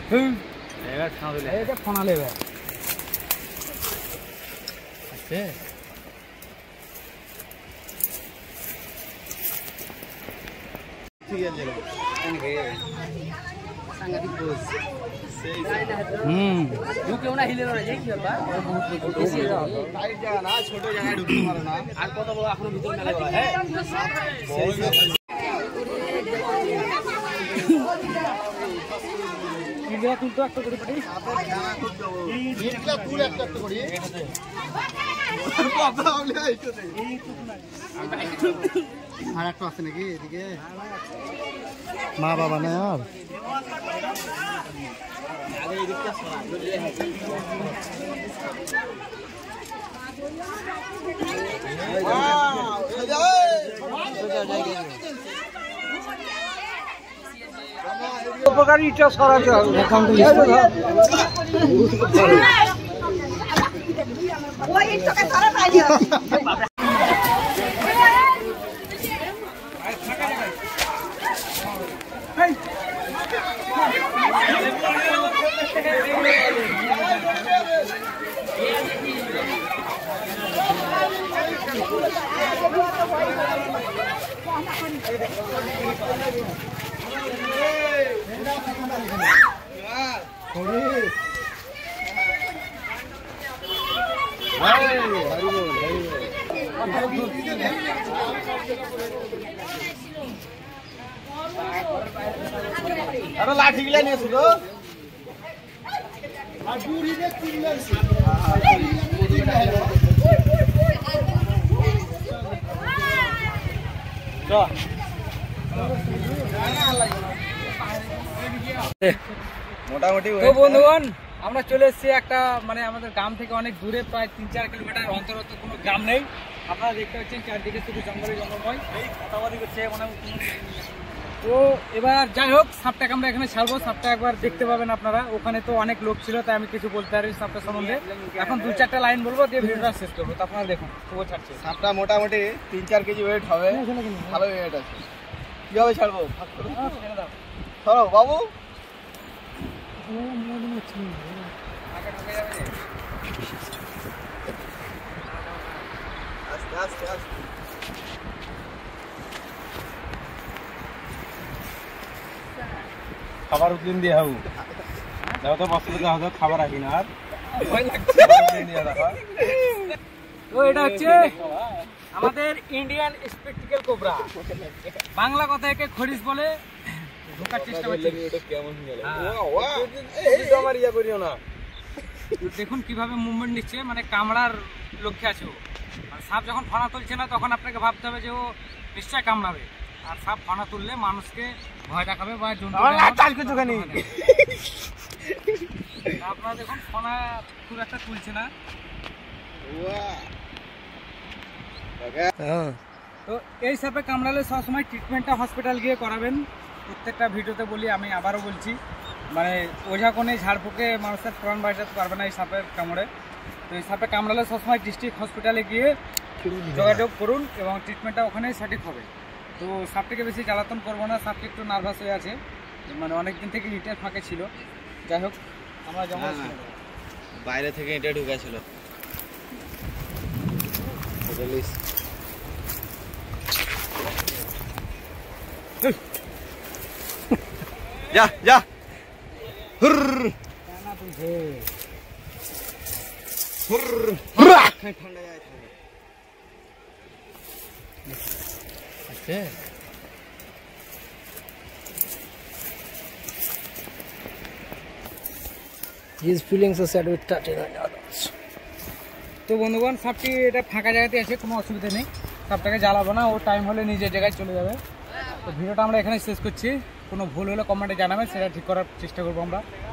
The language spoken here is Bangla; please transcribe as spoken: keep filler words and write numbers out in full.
এবার ছাউ দিলে এটা ফোনা লেবে আছে ঠিক আছে সাংঘাতিক পোজ হুম ঢুকেও না হিলে না যাই কি ব্যাপার টাইট জায়গা না ছোট জায়গায় ঢুকতে পারে না আর কত বড় এখনো ভিতরে মেলে বলা হ্যাঁ ইন্ডিয়া তুলতো একটা করে পাটি আপনার খেলা করতে হবে ইন্ডিয়া তুল একটা একটা করি কথা বলে আইতো এই তো না আর একটা আছে নাকি এদিকে মা বাবা না আর আগে এদিকটা সরা যদি ওয়াও এই যা উপকার ইটা সরাতে হবে এখন তো ওই ইটাকে সরা পাইলো अरे लाठी गिला नहीं सुनो आ पूरी ने किल्ला से तो মোটামুটি তো বন্ধুগণ আমরা চলে এসেছি একটা মানে আমাদের গ্রাম থেকে অনেক দূরে প্রায় তিন চার কিলোমিটার অন্তর্গত কোনো গ্রাম নেই আপনারা দেখতে পাচ্ছেন চারদিকে শুধু জঙ্গলে জঙ্গলময় এই কথাবার্তা করছে মানে তো এবার যাই হোক সাপটাকে আমরা এখানে ছাড়বো সাপটা একবার দেখতে পাবেন আপনারা ওখানে তো অনেক লোক ছিল তাই আমি কিছু বলতে পারি সাপটা সম্বন্ধে এখন দু চারটা লাইন বলবো দিয়ে ভিডিওটা শেষ করবো তো আপনারা দেখুন তবুও ছাড়ছে সাপটা মোটামুটি তিন চার কেজি ওয়েট হবে ভালো ওয়েট আছে কিভাবে ছাড়বো ছাড়ো বাবু আস্তে আস্তে আস্তে খাবার উদ্দিন দিয়ে হবো দেখো তো বস্তা দেওয়া হবে খাবার রাখি না আর তো এটা হচ্ছে আমাদের ইন্ডিয়ান স্পেকটিক্যাল কোবরা বাংলা কথা একে খরিস বলে ঢোকার চেষ্টা করছে আমার ইয়া করিও না দেখুন কিভাবে মুভমেন্ট নিচ্ছে মানে কামড়ার লক্ষ্যে আছে ও সাপ যখন ফানা তুলছে না তখন আপনাকে ভাবতে হবে যে ও নিশ্চয় কামড়াবে আর সাপ ফানা তুললে মানুষকে ভয় দেখাবে বা জন্তু আপনারা দেখুন ফানা খুব একটা তুলছে না তো এই সাপে কামড়ালে সবসময় ট্রিটমেন্টটা হসপিটাল গিয়ে করাবেন প্রত্যেকটা ভিডিওতে বলি আমি আবারও বলছি মানে ওঝা কোণে ঝাড়ফুঁকে মানুষের প্রাণ বাঁচাতে পারবে না এই সাপের কামড়ে তো এই সাপে কামড়ালে সবসময় ডিস্ট্রিক্ট হসপিটালে গিয়ে যোগাযোগ করুন এবং ট্রিটমেন্টটা ওখানেই সঠিক হবে তো সাপটিকে বেশি জ্বালাতন করবো না সাপটি একটু নার্ভাস হয়ে আছে মানে অনেক দিন থেকে ইটের ফাঁকে ছিল যাই হোক আমরা জমা বাইরে থেকে এটা ঢুকেছিল যা যা হুর হুর ঠান্ডা যায় আছে His feelings are said with touching on others. তো বন্ধুগণ সাপটি এটা ফাঁকা জায়গাতে আছে কোনো অসুবিধা নেই সাপটাকে জ্বালাবো না ও টাইম হলে নিজের জায়গায় চলে যাবে তো ভিডিওটা আমরা এখানে শেষ করছি কোনো ভুল হলে কমেন্টে জানাবেন সেটা ঠিক করার চেষ্টা করবো আমরা